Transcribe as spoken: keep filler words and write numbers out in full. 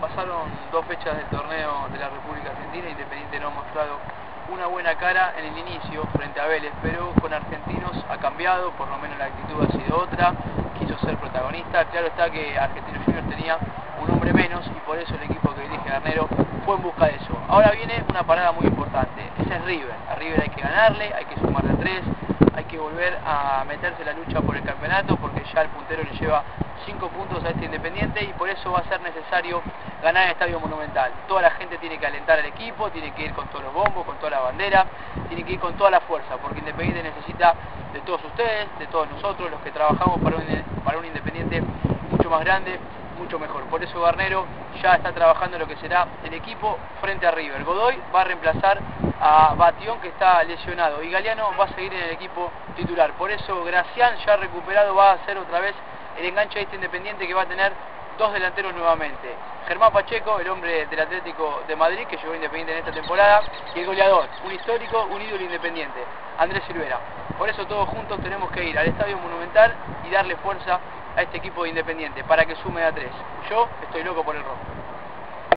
pasaron dos fechas del torneo de la República Argentina. Independiente no ha mostrado una buena cara en el inicio frente a Vélez, pero con Argentinos ha cambiado, por lo menos la actitud ha sido otra, quiso ser protagonista. Claro está que Argentinos Juniors tenía un hombre menos y por eso el equipo que dirige Garnero fue en busca de eso. Ahora viene una parada muy importante, esa es River. A River hay que ganarle, hay que sumar de tres, hay que volver a meterse en la lucha por el campeonato, porque ya el puntero le lleva cinco puntos a este Independiente y por eso va a ser necesario ganar el Estadio Monumental. Toda la gente tiene que alentar al equipo, tiene que ir con todos los bombos, con toda la bandera, tiene que ir con toda la fuerza, porque Independiente necesita de todos ustedes, de todos nosotros, los que trabajamos para un, para un Independiente mucho más grande, mucho mejor. Por eso Garnero ya está trabajando en lo que será el equipo frente a River. Godoy va a reemplazar a Batión, que está lesionado, y Galeano va a seguir en el equipo titular. Por eso Gracián, ya recuperado, va a hacer otra vez el enganche de este Independiente, que va a tener dos delanteros nuevamente. Germán Pacheco, el hombre del Atlético de Madrid, que llegó a Independiente en esta temporada, y el goleador, un histórico, un ídolo Independiente, Andrés Silvera. Por eso todos juntos tenemos que ir al Estadio Monumental y darle fuerza a este equipo de Independiente, para que sume a tres. Yo estoy loco por el rojo.